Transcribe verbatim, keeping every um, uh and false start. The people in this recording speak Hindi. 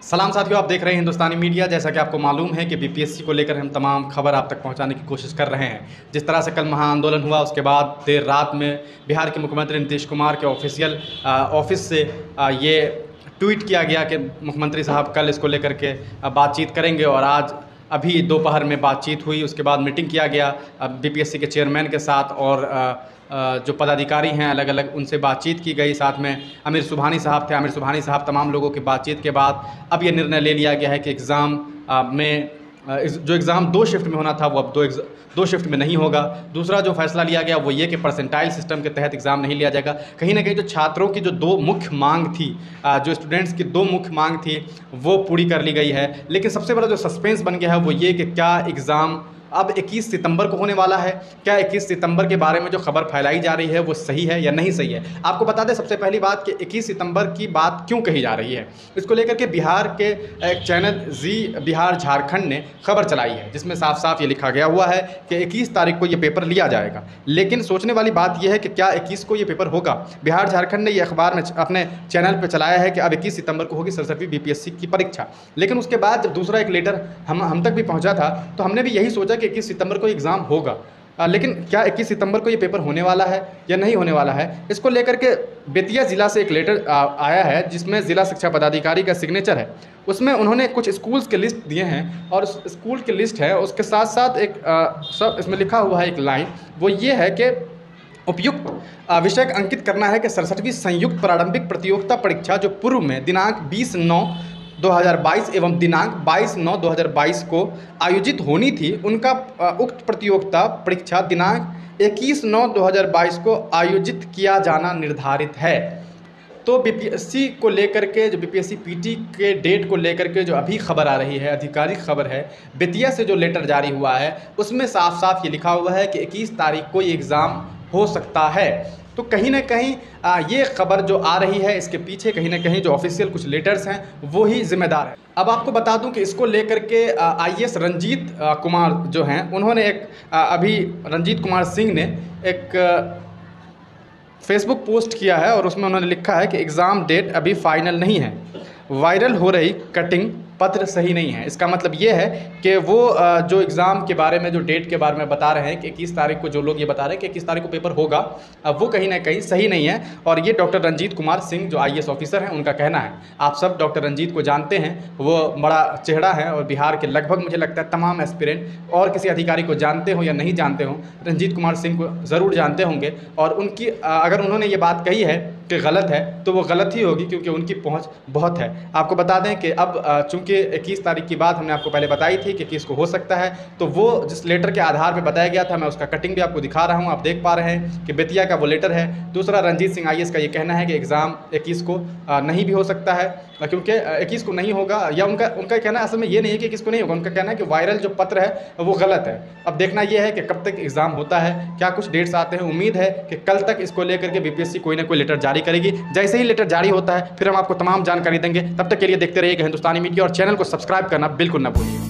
सलाम साथियों, आप देख रहे हैं हिंदुस्तानी मीडिया। जैसा कि आपको मालूम है कि बीपीएससी को लेकर हम तमाम खबर आप तक पहुंचाने की कोशिश कर रहे हैं। जिस तरह से कल महाआंदोलन हुआ, उसके बाद देर रात में बिहार के मुख्यमंत्री नीतीश कुमार के ऑफिशियल ऑफिस से आ, ये ट्वीट किया गया कि मुख्यमंत्री साहब कल इसको लेकर के बातचीत करेंगे, और आज अभी दोपहर में बातचीत हुई। उसके बाद मीटिंग किया गया बीपीएससी के चेयरमैन के साथ, और जो पदाधिकारी हैं अलग अलग उनसे बातचीत की गई। साथ में आमिर सुबहानी साहब थे, आमिर सुबहानी साहब तमाम लोगों की बातचीत के बाद अब ये निर्णय ले लिया गया है कि एग्ज़ाम में जो एग्ज़ाम दो शिफ्ट में होना था वो अब दो दो शिफ्ट में नहीं होगा। दूसरा जो फैसला लिया गया वो ये कि परसेंटाइल सिस्टम के तहत एग्ज़ाम नहीं लिया जाएगा। कहीं ना कहीं जो छात्रों की जो दो मुख्य मांग थी, जो स्टूडेंट्स की दो मुख्य मांग थी, वो पूरी कर ली गई है। लेकिन सबसे बड़ा जो सस्पेंस बन गया है वो ये कि क्या एग्ज़ाम अब इक्कीस सितंबर को होने वाला है। क्या इक्कीस सितंबर के बारे में जो खबर फैलाई जा रही है वो सही है या नहीं सही है। आपको बता दें सबसे पहली बात कि इक्कीस सितंबर की बात क्यों कही जा रही है। इसको लेकर के बिहार के एक चैनल जी बिहार झारखंड ने खबर चलाई है, जिसमें साफ साफ ये लिखा गया हुआ है कि इक्कीस तारीख को ये पेपर लिया जाएगा। लेकिन सोचने वाली बात यह है कि क्या इक्कीस को ये पेपर होगा। बिहार झारखंड ने ये अखबार में अपने चैनल पर चलाया है कि अब इक्कीस सितंबर को होगी सड़सठवीं बीपीएससी की परीक्षा। लेकिन उसके बाद जब दूसरा एक लेटर हम हम तक भी पहुँचा था तो हमने भी यही सोचा कि इक्कीस सितंबर को एग्ज़ाम होगा। आ, लेकिन क्या इक्कीस सितंबर को ये पेपर होने वाला है या नहीं होने वाला है, इसको लेकर के बेतिया ज़िला से एक लेटर आ, आया है, जिसमें ज़िला शिक्षा पदाधिकारी का सिग्नेचर है। उसमें उन्होंने कुछ स्कूल्स के लिस्ट दिए हैं, और उस स्कूल की लिस्ट है उसके साथ साथ एक आ, सब इसमें लिखा हुआ है एक लाइन, वो ये है कि उपयुक्त विषय अंकित करना है कि सड़सठवीं संयुक्त प्रारंभिक प्रतियोगिता परीक्षा जो पूर्व में दिनांक बीस नौ दो हज़ार बाईस एवं दिनांक बाईस नौ दो हज़ार बाईस को आयोजित होनी थी, उनका उक्त प्रतियोगिता परीक्षा दिनांक इक्कीस नौ दो हज़ार बाईस को आयोजित किया जाना निर्धारित है। तो बीपीएससी को लेकर के जो बीपीएससी पीटी के डेट को लेकर के जो अभी खबर आ रही है, आधिकारिक खबर है, बेतिया से जो लेटर जारी हुआ है उसमें साफ साफ ये लिखा हुआ है कि इक्कीस तारीख को ये एग्ज़ाम हो सकता है। तो कहीं ना कहीं आ, ये खबर जो आ रही है इसके पीछे कहीं ना कहीं जो ऑफिशियल कुछ लेटर्स हैं वो ही जिम्मेदार है। अब आपको बता दूं कि इसको लेकर के आईएएस रंजीत आ, कुमार जो हैं उन्होंने एक आ, अभी रंजीत कुमार सिंह ने एक फेसबुक पोस्ट किया है, और उसमें उन्होंने लिखा है कि एग्ज़ाम डेट अभी फाइनल नहीं है, वायरल हो रही कटिंग पत्र सही नहीं है। इसका मतलब ये है कि वो जो एग्ज़ाम के बारे में जो डेट के बारे में बता रहे हैं कि इक्कीस तारीख को, जो लोग ये बता रहे हैं कि इक्कीस तारीख को पेपर होगा, वो कहीं ना कहीं सही नहीं है। और ये डॉक्टर रंजीत कुमार सिंह जो आईएएस ऑफिसर हैं उनका कहना है। आप सब डॉक्टर रंजीत को जानते हैं, वो बड़ा चेहरा है, और बिहार के लगभग मुझे लगता है तमाम एस्पिरेंट और किसी अधिकारी को जानते हो या नहीं जानते हो, रंजीत कुमार सिंह को ज़रूर जानते होंगे। और उनकी अगर उन्होंने ये बात कही है कि गलत है तो वो गलत ही होगी, क्योंकि उनकी पहुंच बहुत है। आपको बता दें कि अब चूंकि इक्कीस तारीख की बात हमने आपको पहले बताई थी कि इक्कीस को हो सकता है, तो वो जिस लेटर के आधार पे बताया गया था, मैं उसका कटिंग भी आपको दिखा रहा हूं। आप देख पा रहे हैं कि बेतिया का वो लेटर है। दूसरा, रंजीत सिंह आईएएस का ये कहना है कि एग्ज़ाम इक्कीस को नहीं भी हो सकता है, क्योंकि इक्कीस को नहीं होगा, या उनका उनका कहना असल में ये नहीं है कि इक्कीस को नहीं होगा, उनका कहना है कि वायरल जो पत्र है वो गलत है। अब देखना ये है कि कब तक एग्ज़ाम होता है, क्या कुछ डेट्स आते हैं। उम्मीद है कि कल तक इसको लेकर के बीपीएससी कोई ना कोई लेटर जारी करेगी। जैसे ही लेटर जारी होता है फिर हम आपको तमाम जानकारी देंगे। तब तक के लिए देखते रहिएगा हिंदुस्तानी मीडिया, और चैनल को सब्सक्राइब करना बिल्कुल ना भूलिए।